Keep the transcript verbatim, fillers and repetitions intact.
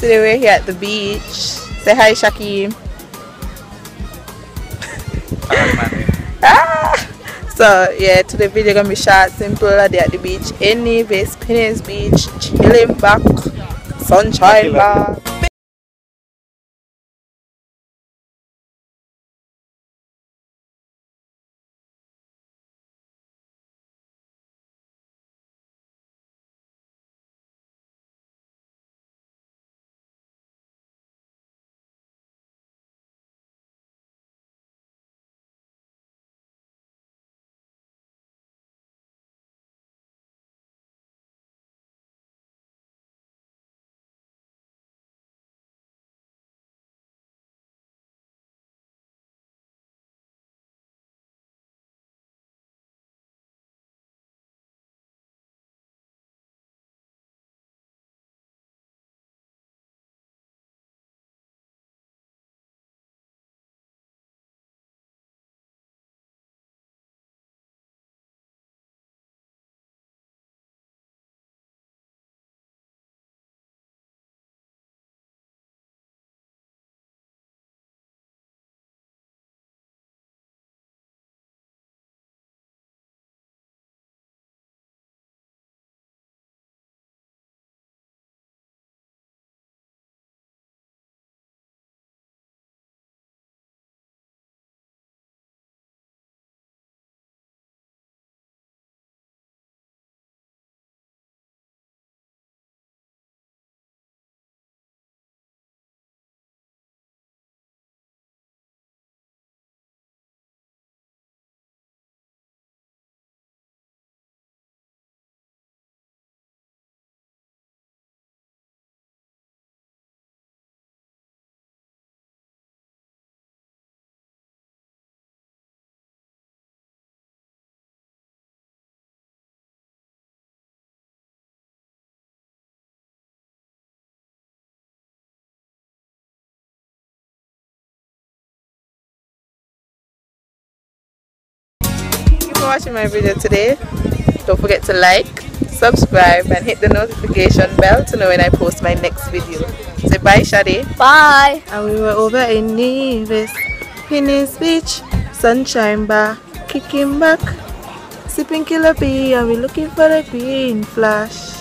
Today we're here at the beach. Say hi, Shaki. Ah! So yeah, today video gonna be short, simple. A day at the beach. Any base Pinney's beach, chilling back, sunshine back. For watching my video today. Don't forget to like, subscribe and hit the notification bell to know when I post my next video. Say bye, Shadi. Bye. And we were over in Nevis, Pinney's beach, sunshine bar, kicking back, sipping killer bee, and we're looking for a green flash.